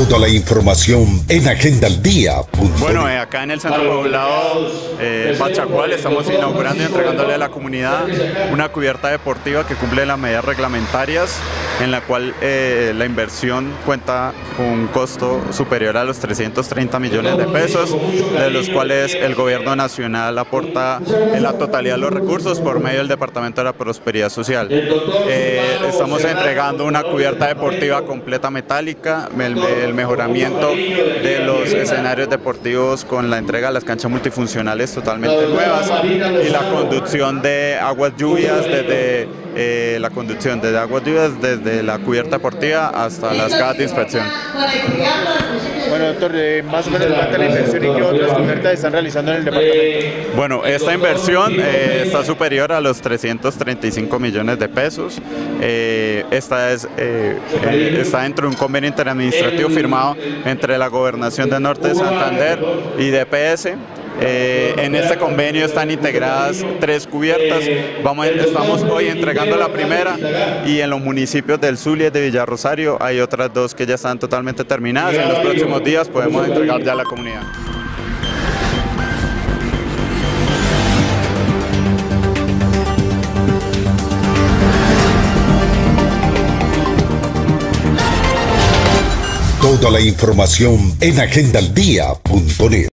Toda la información en agendaldía.net. Bueno, acá en el centro poblado Pachacual estamos inaugurando y entregándole a la comunidad una cubierta deportiva que cumple las medidas reglamentarias, en la cual la inversión cuenta con un costo superior a los 330 millones de pesos, de los cuales el gobierno nacional aporta en la totalidad de los recursos por medio del Departamento de la Prosperidad Social. Estamos entregando una cubierta deportiva completa metálica, el mejoramiento de los escenarios deportivos con la entrega de las canchas multifuncionales totalmente nuevas y la conducción de aguas lluvias desde desde la cubierta deportiva hasta las casas de inspección. Bueno, doctor, más o menos cuánta la inversión y qué otras cubiertas están realizando en el departamento. Bueno, esta inversión está superior a los 335 millones de pesos. Está dentro de un convenio interadministrativo firmado entre la Gobernación de Norte de Santander y DPS. En este convenio están integradas 3 cubiertas. Estamos hoy entregando la primera, y en los municipios del Zulia y de Villarrosario hay otras 2 que ya están totalmente terminadas. En los próximos días podemos entregar ya a la comunidad. Toda la información en agendaldía.net.